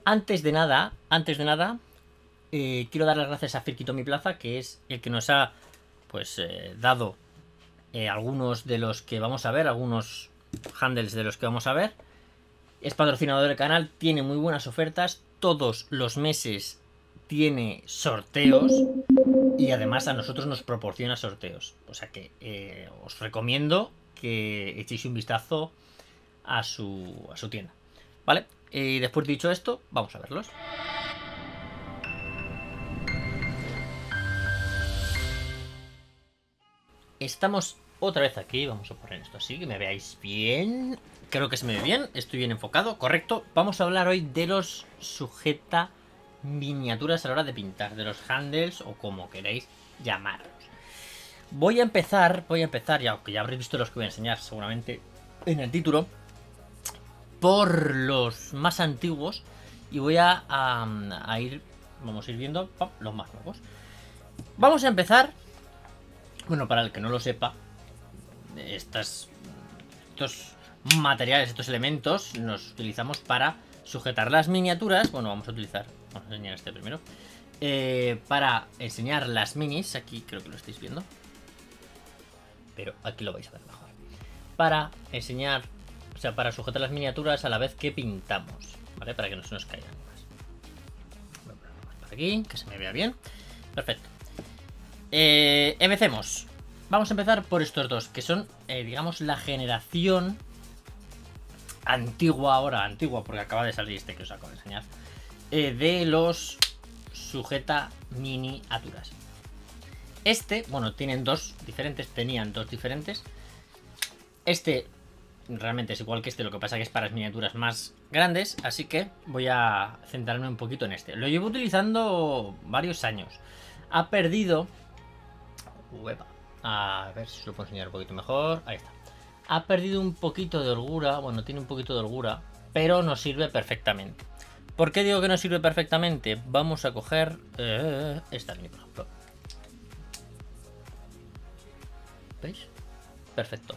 Antes de nada, quiero dar las gracias a Firkitomi Plaza, que es el que nos ha pues dado algunos de los que vamos a ver, algunos handles de los que vamos a ver. Es patrocinador del canal, tiene muy buenas ofertas, todos los meses tiene sorteos y además a nosotros nos proporciona sorteos. O sea que os recomiendo que echéis un vistazo a su tienda, ¿vale? Y después de dicho esto, vamos a verlos. Estamos otra vez aquí, vamos a poner esto así, que me veáis bien. Creo que se me ve bien, estoy bien enfocado, correcto. Vamos a hablar hoy de los sujeta miniaturas a la hora de pintar, de los handles o como queréis llamarlos. Voy a empezar, ya, aunque ya habréis visto los que voy a enseñar seguramente en el título, por los más antiguos y voy a ir, vamos a ir viendo los más nuevos. Vamos a empezar, bueno, para el que no lo sepa, estos materiales, estos elementos los utilizamos para sujetar las miniaturas. Bueno, vamos a enseñar este primero, para enseñar las minis. Aquí creo que lo estáis viendo, pero aquí lo vais a ver mejor. Para enseñar, o sea, para sujetar las miniaturas a la vez que pintamos, ¿vale? Para que no se nos caigan más. Voy a ponerlo más por aquí, que se me vea bien. Perfecto. Empecemos. Vamos a empezar por estos dos, que son, digamos, la generación antigua, ahora antigua, porque acaba de salir este que os acabo de enseñar, de los sujeta miniaturas. Este, bueno, tenían dos diferentes. Este realmente es igual que este, lo que pasa que es para las miniaturas más grandes, así que voy a centrarme un poquito en este. Lo llevo utilizando varios años. Ha perdido... A ver si os lo puedo enseñar un poquito mejor. Ahí está. Ha perdido un poquito de holgura. Bueno, tiene un poquito de holgura, pero nos sirve perfectamente. ¿Por qué digo que nos sirve perfectamente? Vamos a coger esta línea, por ejemplo. ¿Veis? Perfecto.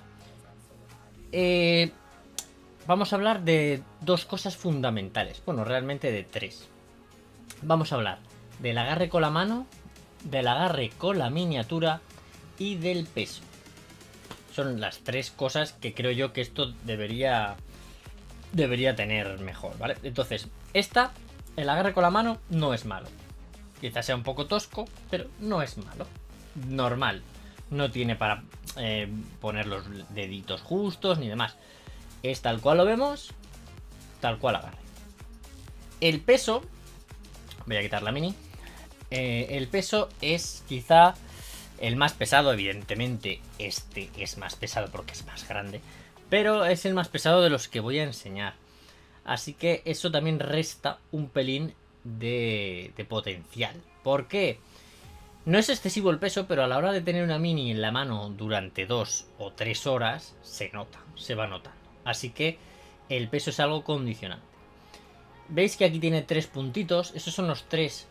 Vamos a hablar de dos cosas fundamentales. Bueno, realmente de tres. Vamos a hablar del agarre con la mano, del agarre con la miniatura y del peso. Son las tres cosas que creo yo que esto debería tener mejor, ¿vale? Entonces, el agarre con la mano no es malo. Quizás sea un poco tosco, pero no es malo. Normal. No tiene para poner los deditos justos ni demás. Es tal cual lo vemos, tal cual agarre. El peso, voy a quitar la mini. El peso es quizá el más pesado, evidentemente este es más pesado porque es más grande, pero es el más pesado de los que voy a enseñar. Así que eso también resta un pelín de potencial. ¿Por qué? No es excesivo el peso, pero a la hora de tener una mini en la mano durante 2 o 3 horas, se nota, se va notando. Así que el peso es algo condicionante. Veis que aquí tiene 3 puntitos, esos son los 3,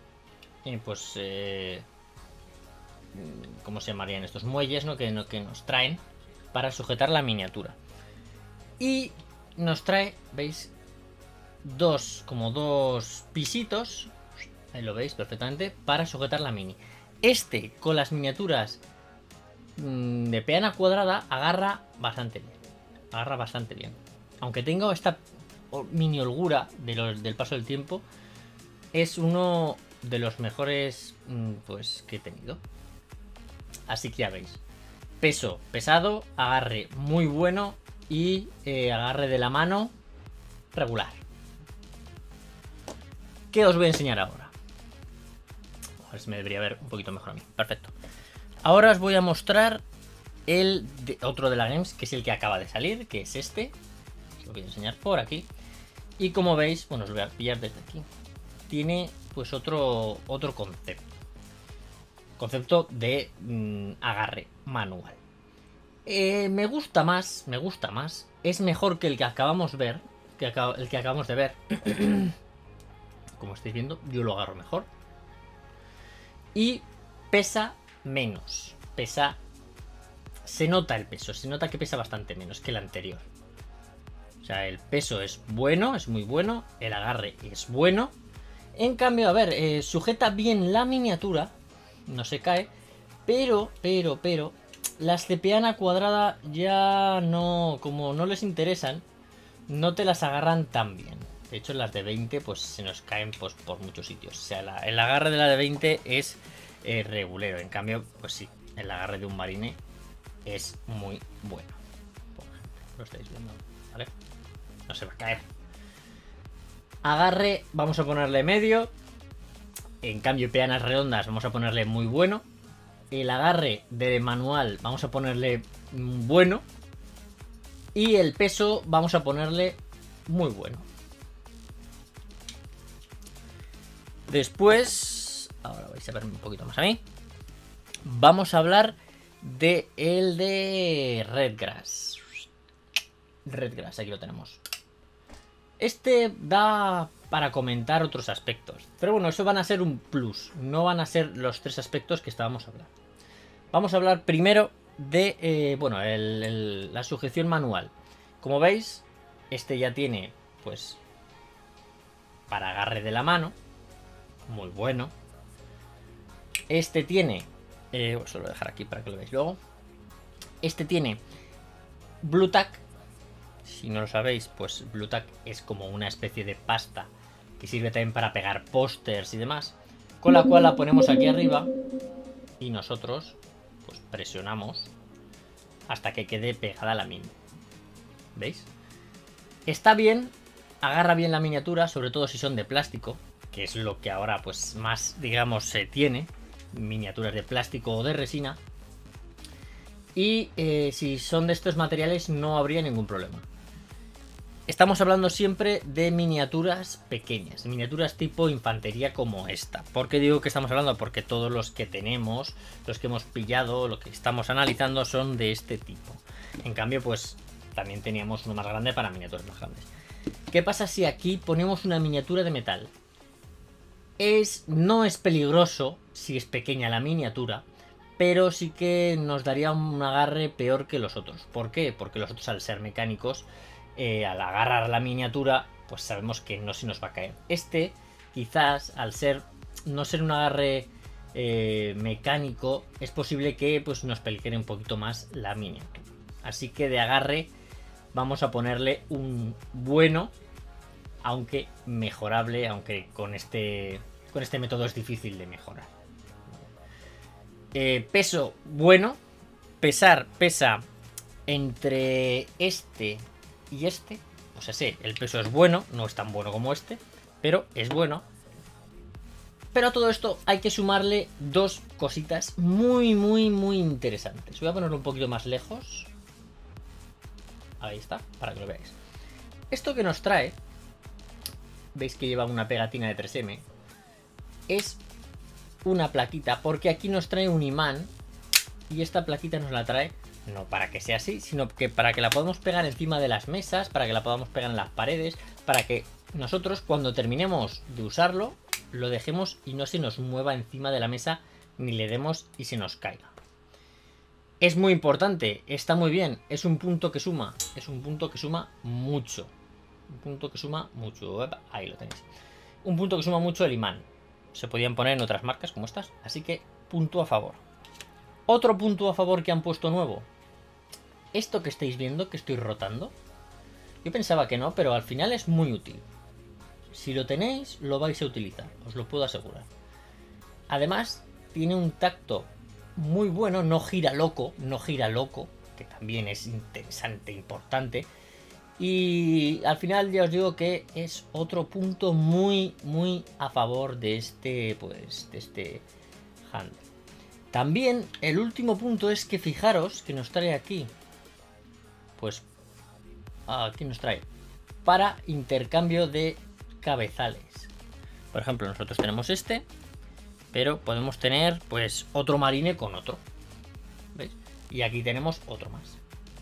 ¿cómo se llamarían estos? Muelles, ¿no? Que nos traen para sujetar la miniatura. Y nos trae, ¿veis? Dos pisitos, ahí lo veis perfectamente, para sujetar la mini. Este, con las miniaturas de peana cuadrada, agarra bastante bien. Aunque tenga esta mini holgura del paso del tiempo, es uno de los mejores pues que he tenido. Así que ya veis, peso pesado, agarre muy bueno y agarre de la mano regular. ¿Qué os voy a enseñar ahora? A ver si me debería ver un poquito mejor a mí. Perfecto. Ahora os voy a mostrar otro de la Games, que es el que acaba de salir, que es este. Os lo voy a enseñar por aquí. Y como veis, bueno, os lo voy a pillar desde aquí. Tiene pues otro concepto. Concepto de agarre manual. Me gusta más. Es mejor que el que acabamos de ver. Como estáis viendo, yo lo agarro mejor. Y pesa menos. Se nota el peso. Se nota que pesa bastante menos que el anterior. O sea, el peso es bueno, es muy bueno. El agarre es bueno. En cambio, a ver, sujeta bien la miniatura. No se cae. Pero, las de peana cuadrada ya no, como no les interesan, no te las agarran tan bien. De hecho, las de 20 pues se nos caen pues, por muchos sitios. O sea, el agarre de la de 20 es regulero. En cambio, pues sí, el agarre de un marine es muy bueno. Por ejemplo, lo estáis viendo, ¿vale? No se va a caer. Agarre, vamos a ponerle medio. En cambio, peanas redondas, vamos a ponerle muy bueno. El agarre de manual, vamos a ponerle bueno. Y el peso, vamos a ponerle muy bueno. Después, ahora vais a ver un poquito más a mí. Vamos a hablar de el de Redgrass. Redgrass, aquí lo tenemos. Este da para comentar otros aspectos. Pero bueno, eso van a ser un plus. No van a ser los 3 aspectos que estábamos hablando. Vamos a hablar primero de, bueno, la sujeción manual. Como veis, este ya tiene, pues, para agarre de la mano. Muy bueno. Este tiene, os lo voy a dejar aquí para que lo veáis luego. Este tiene Blue Tack. Si no lo sabéis, pues Blue Tack es como una especie de pasta que sirve también para pegar pósters y demás, con la cual la ponemos aquí arriba y nosotros pues presionamos hasta que quede pegada la mini. ¿Veis? Está bien, agarra bien la miniatura, sobre todo si son de plástico, que es lo que ahora pues más, digamos, se tiene, miniaturas de plástico o de resina. Y si son de estos materiales no habría ningún problema. Estamos hablando siempre de miniaturas pequeñas, miniaturas tipo infantería como esta. ¿Por qué digo que estamos hablando? Porque todos los que tenemos, los que hemos pillado, lo que estamos analizando son de este tipo. En cambio, pues también teníamos uno más grande para miniaturas más grandes. ¿Qué pasa si aquí ponemos una miniatura de metal? No es peligroso si es pequeña la miniatura, pero sí que nos daría un agarre peor que los otros. ¿Por qué? Porque los otros, al ser mecánicos, al agarrar la miniatura, pues sabemos que no se nos va a caer. Este, quizás, al no ser un agarre mecánico, es posible que pues, nos peligre un poquito más la miniatura. Así que de agarre vamos a ponerle un bueno, aunque mejorable, aunque con este método es difícil de mejorar. Peso bueno. Pesa entre este y este. O sea, sí, el peso es bueno, no es tan bueno como este, pero es bueno. Pero a todo esto hay que sumarle 2 cositas muy interesantes. Voy a ponerlo un poquito más lejos. Ahí está, para que lo veáis. Esto que nos trae, veis que lleva una pegatina de 3M, es una plaquita, porque aquí nos trae un imán. Y esta plaquita nos la trae no para que sea así, sino que para que la podamos pegar encima de las mesas, para que la podamos pegar en las paredes, para que nosotros cuando terminemos de usarlo lo dejemos y no se nos mueva encima de la mesa, ni le demos y se nos caiga. Es muy importante, está muy bien, es un punto que suma, mucho. Un punto que suma mucho, ahí lo tenéis. Un punto que suma mucho el imán. Se podían poner en otras marcas como estas, así que punto a favor. Otro punto a favor que han puesto nuevo. Esto que estáis viendo, que estoy rotando, yo pensaba que no, pero al final es muy útil. Si lo tenéis, lo vais a utilizar, os lo puedo asegurar. Además, tiene un tacto muy bueno, no gira loco, que también es interesante, importante. Y al final ya os digo que es otro punto muy a favor de este, pues, de este handle. También el último punto es que fijaros que nos trae aquí, pues aquí nos trae para intercambio de cabezales. Por ejemplo, nosotros tenemos este, pero podemos tener pues otro marine con otro, ¿veis? Y aquí tenemos otro más.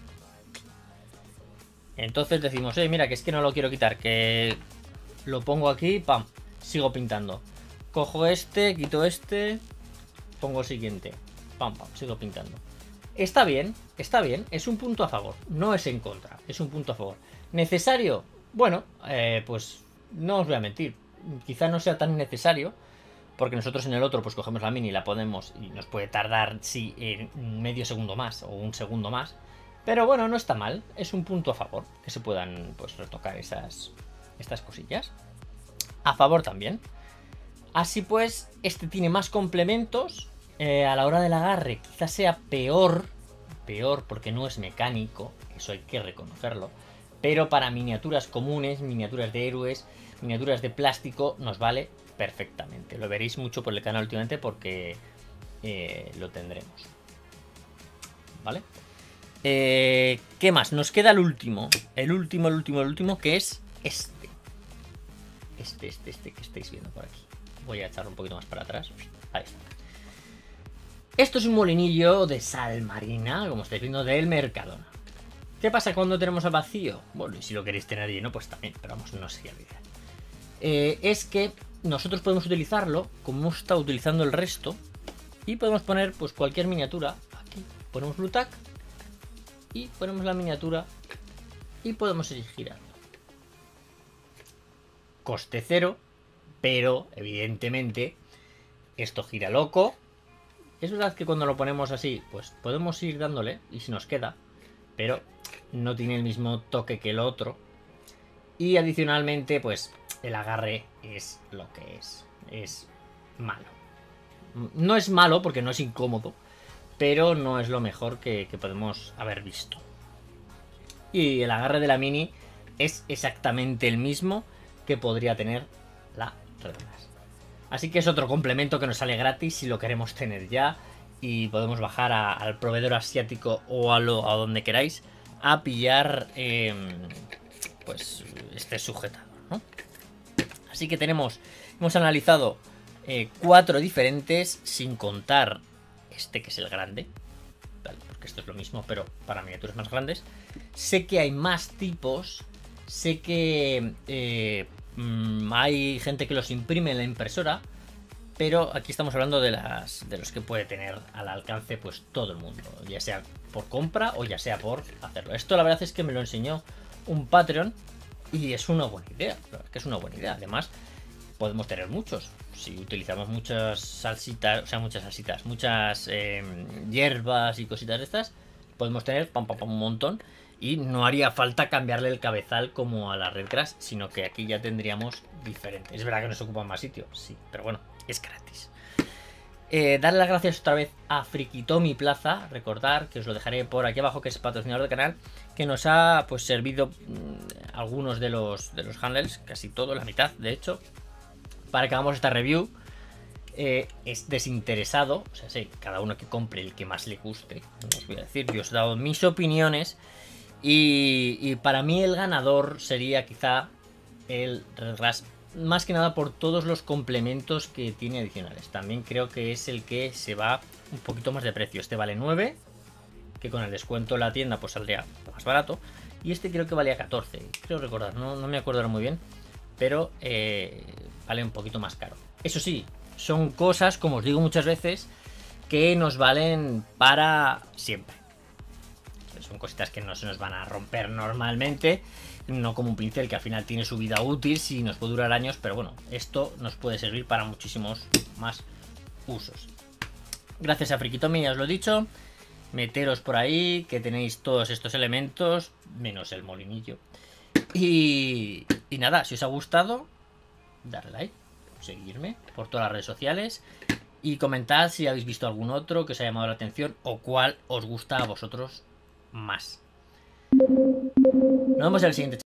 Entonces decimos, mira, que es que no lo quiero quitar, que lo pongo aquí, pam, sigo pintando. Cojo este, quito este, pongo el siguiente, pam, sigo pintando. Está bien, es un punto a favor, no es en contra, es un punto a favor. ¿Necesario? Bueno, pues no os voy a mentir. Quizá no sea tan necesario, porque nosotros en el otro pues cogemos la mini, la ponemos y nos puede tardar, sí, medio segundo más o un segundo más. Pero bueno, no está mal. Es un punto a favor, que se puedan pues retocar estas cosillas. A favor también. Así pues, este tiene más complementos. A la hora del agarre quizás sea peor porque no es mecánico, eso hay que reconocerlo. Pero para miniaturas comunes, miniaturas de héroes, miniaturas de plástico, nos vale perfectamente. Lo veréis mucho por el canal últimamente porque lo tendremos. ¿Vale? ¿Qué más? Nos queda el último. El último, que es este. Este que estáis viendo por aquí. Voy a echarlo un poquito más para atrás. Ahí está. Esto es un molinillo de sal marina, como estáis viendo, del Mercadona. ¿Qué pasa cuando tenemos al vacío? Bueno, y si lo queréis tener lleno, pues también, pero vamos, no sería lo ideal. Es que nosotros podemos utilizarlo como hemos estado utilizando el resto y podemos poner pues cualquier miniatura. Aquí ponemos Blue Tack y ponemos la miniatura y podemos ir girando. Coste cero, pero evidentemente esto gira loco. Es verdad que cuando lo ponemos así, pues podemos ir dándole y si nos queda, pero no tiene el mismo toque que el otro. Y adicionalmente, pues el agarre es lo que es malo. No es malo porque no es incómodo, pero no es lo mejor que podemos haber visto. Y el agarre de la mini es exactamente el mismo que podría tener la Red Glass. Así que es otro complemento que nos sale gratis si lo queremos tener ya. Y podemos bajar al proveedor asiático o a donde queráis a pillar pues este sujetador, ¿no? Así que hemos analizado 4 diferentes, sin contar este que es el grande, ¿vale? Porque esto es lo mismo pero para miniaturas más grandes. Sé que hay más tipos, sé que hay gente que los imprime en la impresora, pero aquí estamos hablando de los que puede tener al alcance pues todo el mundo, ya sea por compra o ya sea por hacerlo. Esto la verdad es que me lo enseñó un Patreon y es una buena idea, la verdad es que es una buena idea. Además podemos tener muchos, si utilizamos muchas salsitas, o sea, muchas hierbas y cositas de estas, podemos tener un montón. Y no haría falta cambiarle el cabezal como a la Red Glass, sino que aquí ya tendríamos diferente. Es verdad que nos ocupa más sitio, sí, pero bueno, es gratis. Darle las gracias otra vez a Frikitomi Plaza. Recordar que os lo dejaré por aquí abajo, que es patrocinador del canal, que nos ha pues servido algunos de los handles, casi todo, la mitad de hecho, para que hagamos esta review. Es desinteresado, o sea, sí, cada uno que compre el que más le guste. No os voy a decir, yo os he dado mis opiniones. Y para mí el ganador sería quizá el Red Glass, más que nada por todos los complementos que tiene adicionales. También creo que es el que se va un poquito más de precio. Este vale 9, que con el descuento en la tienda pues saldría más barato. Y este creo que valía 14, creo recordar, no me acuerdo ahora muy bien, pero vale un poquito más caro. Eso sí, son cosas, como os digo muchas veces, que nos valen para siempre. Son cositas que no se nos van a romper normalmente, no como un pincel que al final tiene su vida útil, si nos puede durar años, pero bueno, esto nos puede servir para muchísimos más usos. Gracias a Frikitomi, ya os lo he dicho, meteros por ahí, que tenéis todos estos elementos, menos el molinillo. Y nada, si os ha gustado, darle like, seguirme por todas las redes sociales y comentad si habéis visto algún otro que os haya llamado la atención o cuál os gusta a vosotros más. Nos vemos en el siguiente.